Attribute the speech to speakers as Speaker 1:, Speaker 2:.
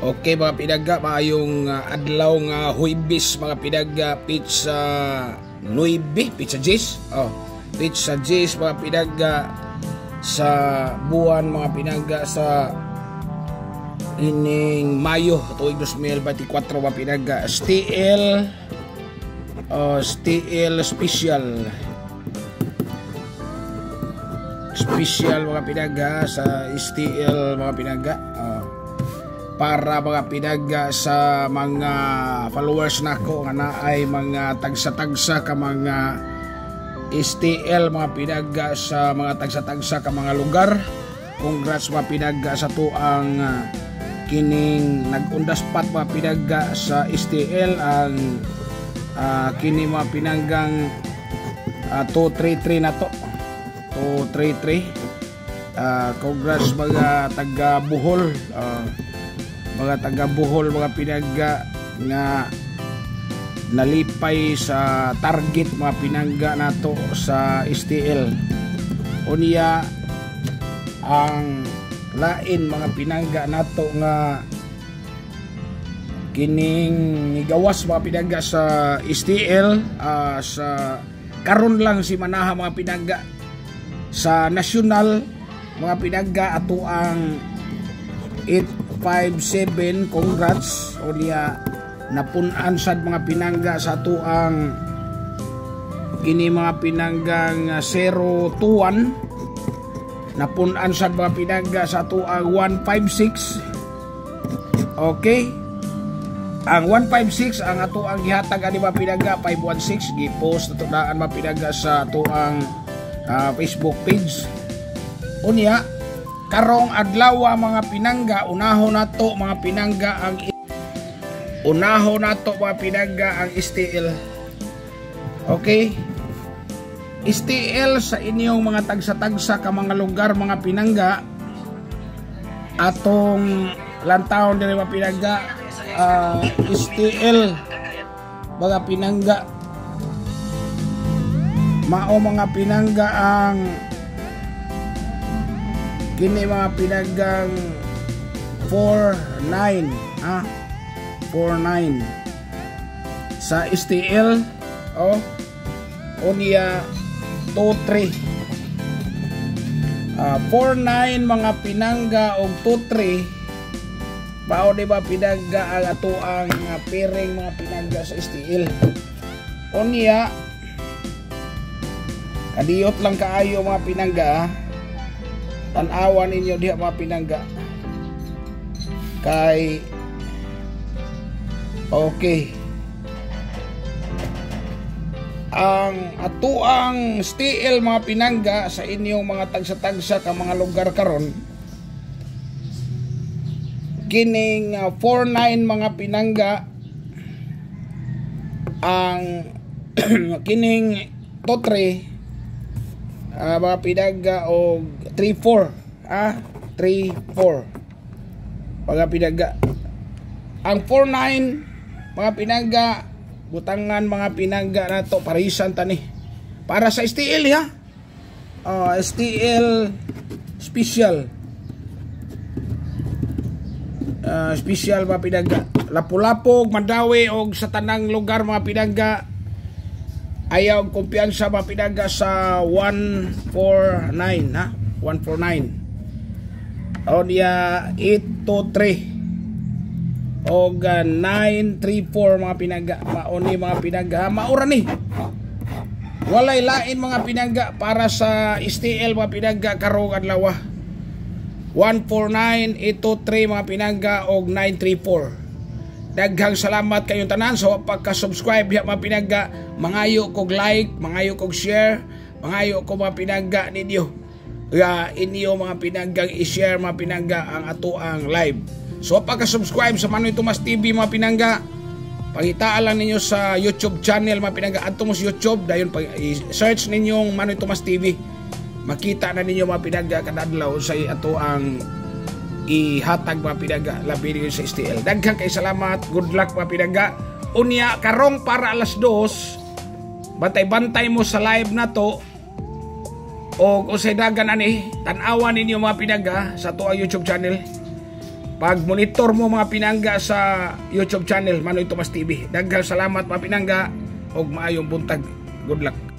Speaker 1: Okay mga pinagga, maayong adlaw nga Huwebes mga pinagga, pizza 9, pizza J's. Pizza J's mga pinagga sa buwan mga pinagga sa ining Mayo tuig 2024 mga pinagga. STL special mga pinagga sa STL mga pinagga. Para mga pinagga sa mga followers nako nga naay mga tagsa-tagsa ka mga STL mga pinagga sa mga tagsa-tagsa ka mga lugar. Congrats mga pinagga sa tuang kining nag-undaspat mga pinagga sa STL ang kini mga pinanggang 233 na to 233. Congrats mga taga Bohol, mga taga Bohol mga pinagga nga nalipay sa target mga pinangga nato sa STL. Unya ang lain mga pinangga nato nga kining nigawas mga pinangga sa STL sa karon lang si manaha mga pinangga sa nasyonal mga pinangga ato ang 857. Congrats unya napunan sad mga pinangga sa ato ang kini mga pinanggang 021. Napunan sad mga pinangga sa ato ang 156. Okay, ang 156 ang ato ang gihatag ani mga pinangga 516 gipost ato daan mga pinangga sa ato ang Facebook page. Unya karong adlaw mga pinangga unahon nato mga pinangga ang STL. Okay, STL sa inyong mga tagsa-tagsa ka mga lugar mga pinangga atong lantawon diri mga pinangga. STL mga pinangga mao mga pinangga ang kini mga pinanggang 49 49 sa STL. Unya 23 49 mga pinangga og 23 bao di ba pinangga ang ato ang piring mga pinangga sa STL. Unya kadiyot lang kaayo mga pinangga, tan-awan ninyo diha mga pinangga kay okay ang atuang STL mga pinangga sa inyong mga tagsa-tagsa ka mga lugar karon kining 49 mga pinangga ang kining totre mga pinangga o 34 mga pinangga ang 49 mga pinangga butangan mga pinangga na to parisan tani para sa STL STL special mga pinangga Lapu-Lapu, Mandawi og sa tanang lugar mga pinangga ayaw kumpiyansa mga pinangga sa 149 149 o niya 823 o 934 mga pinangga mauni mga pinangga maura ni walay lain mga pinangga para sa STL mga pinangga karong adlaw 149 823 mga pinangga o 934. Daghang salamat kayong tanan sa pagka-subscribe diha mga pinangga. Mangayo kog like, mangayo kog share, mangayo ko mga pinangga ninyo. Inyo mga pinanggang i-share mga pinangga ang ato ang live. So pagka-subscribe sa Manoy Tomas TV mga pinangga, pangitaan lang ninyo sa YouTube channel mga pinangga. Adto mo sa YouTube dayon i-search ninyong Manoy Tomas TV. Makita na ninyo mga pinangga kadadlaw sa ato ang ihatag mga pinangga labi niyo sa STL. Daghang kay salamat, good luck mga pinangga. Unya karong para alas 2 bantay-bantay mo sa live na to o usay dagan ani tan-awan ninyo mga pinangga sa to ang YouTube channel pag monitor mo mga pinangga sa YouTube channel Manoy Tomas TV. Daghang salamat mga pinangga og maayong buntag. Good luck.